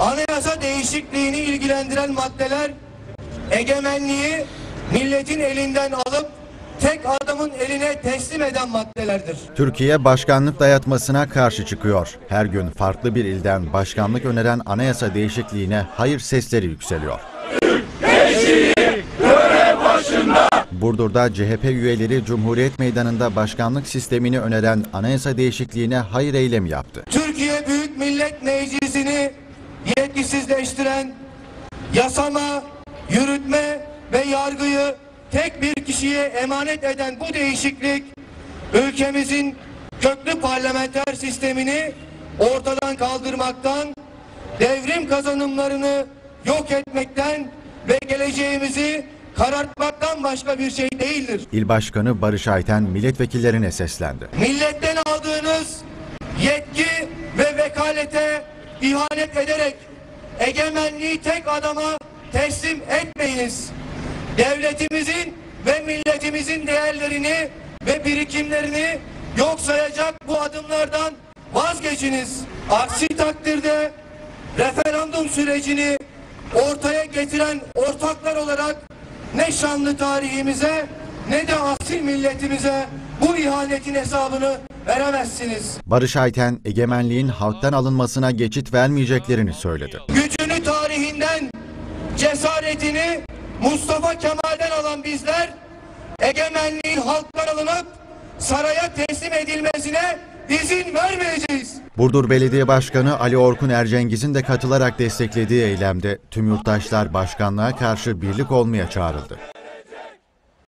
Anayasa değişikliğini ilgilendiren maddeler egemenliği milletin elinden alıp tek adamın eline teslim eden maddelerdir. Türkiye başkanlık dayatmasına karşı çıkıyor. Her gün farklı bir ilden başkanlık öneren anayasa değişikliğine hayır sesleri yükseliyor. Burdur'da CHP üyeleri Cumhuriyet Meydanı'nda başkanlık sistemini öneren anayasa değişikliğine hayır eylemi yaptı. Türkiye Büyük Millet Meclisi'ni yetkisizleştiren, yasama, yürütme ve yargıyı tek bir kişiye emanet eden bu değişiklik, ülkemizin köklü parlamenter sistemini ortadan kaldırmaktan, devrim kazanımlarını yok etmekten ve geleceğimizi karartmaktan başka bir şey değildir. İl Başkanı Barış Ayten milletvekillerine seslendi. Milletten aldığınız yetki ve vekalete ihanet ederek egemenliği tek adama teslim etmeyiniz. Devletimizin ve milletimizin değerlerini ve birikimlerini yok sayacak bu adımlardan vazgeçiniz. Aksi takdirde referandum sürecini ortaya getiren ortaklar olarak ne şanlı tarihimize ne de asil milletimize bu ihanetin hesabını veremezsiniz. Barış Ayten, egemenliğin halktan alınmasına geçit vermeyeceklerini söyledi. Gücünü tarihinden, cesaretini Mustafa Kemal'den alan bizler, egemenliğin halktan alınıp saraya teslim edilmesine izin vermeyeceğiz. Burdur Belediye Başkanı Ali Orkun Ercengiz'in de katılarak desteklediği eylemde tüm yurttaşlar başkanlığa karşı birlik olmaya çağrıldı.